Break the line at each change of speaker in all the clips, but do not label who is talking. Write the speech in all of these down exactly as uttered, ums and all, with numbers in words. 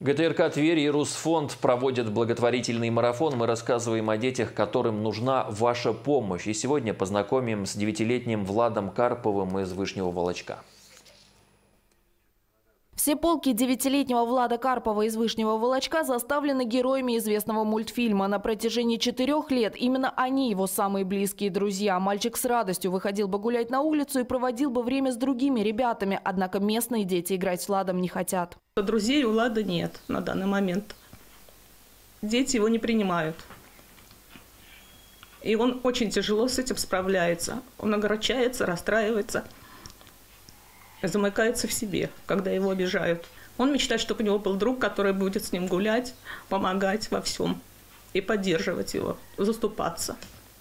ГТРК Тверь и Русфонд проводят благотворительный марафон. Мы рассказываем о детях, которым нужна ваша помощь. И сегодня познакомим с девятилетним Владом Карповым из Вышнего Волочка.
Все полки девятилетнего Влада Карпова из Вышнего Волочка заставлены героями известного мультфильма. На протяжении четырех лет именно они его самые близкие друзья. Мальчик с радостью выходил бы гулять на улицу и проводил бы время с другими ребятами. Однако местные дети играть с Владом не хотят.
Друзей у Влада нет на данный момент. Дети его не принимают. И он очень тяжело с этим справляется. Он огорчается, расстраивается. Замыкается в себе, когда его обижают. Он мечтает, чтобы у него был друг, который будет с ним гулять, помогать во всем и поддерживать его, заступаться.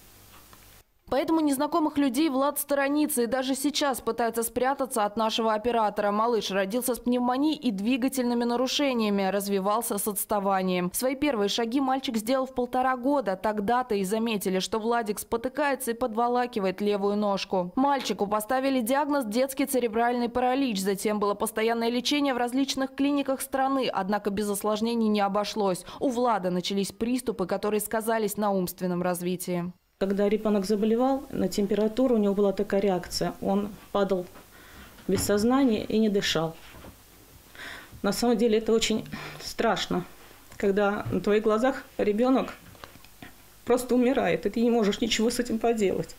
Поэтому незнакомых людей Влад сторонится и даже сейчас пытается спрятаться от нашего оператора. Малыш родился с пневмонией и двигательными нарушениями, развивался с отставанием. Свои первые шаги мальчик сделал в полтора года. Тогда-то и заметили, что Владик спотыкается и подволакивает левую ножку. Мальчику поставили диагноз детский церебральный паралич. Затем было постоянное лечение в различных клиниках страны. Однако без осложнений не обошлось. У Влада начались приступы, которые сказались на умственном развитии.
Когда ребенок заболевал, на температуру у него была такая реакция. Он падал без сознания и не дышал. На самом деле это очень страшно, когда на твоих глазах ребенок просто умирает, и ты не можешь ничего с этим поделать.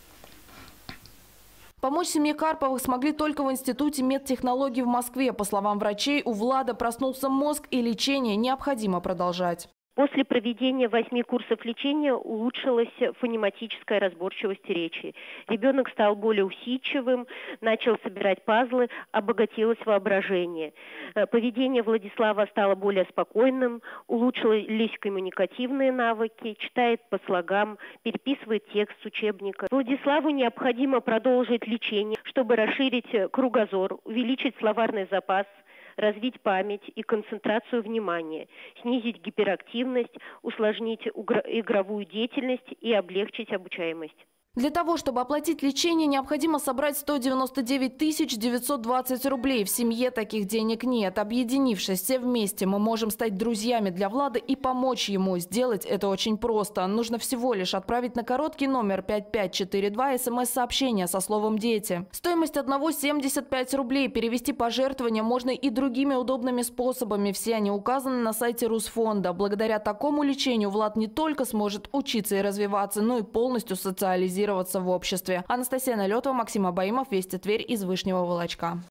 Помочь семье Карповых смогли только в Институте медтехнологий в Москве. По словам врачей, у Влада проснулся мозг, и лечение необходимо продолжать.
После проведения восьми курсов лечения улучшилась фонематическая разборчивость речи. Ребенок стал более усидчивым, начал собирать пазлы, обогатилось воображение. Поведение Владислава стало более спокойным, улучшились коммуникативные навыки, читает по слогам, переписывает текст с учебника. Владиславу необходимо продолжить лечение, чтобы расширить кругозор, увеличить словарный запас, развить память и концентрацию внимания, снизить гиперактивность, усложнить игровую деятельность и облегчить обучаемость.
Для того, чтобы оплатить лечение, необходимо собрать сто девяносто девять тысяч девятьсот двадцать рублей. В семье таких денег нет. Объединившись все вместе, мы можем стать друзьями для Влада и помочь ему. Сделать это очень просто. Нужно всего лишь отправить на короткий номер пять пять четыре два смс-сообщение со словом «Дети». Стоимость одного семьдесят пять рублей. Перевести пожертвования можно и другими удобными способами. Все они указаны на сайте Русфонда. Благодаря такому лечению Влад не только сможет учиться и развиваться, но и полностью социализироваться в обществе. Анастасия Налетова, Максим Абаимов, Вести Тверь из Вышнего Волочка.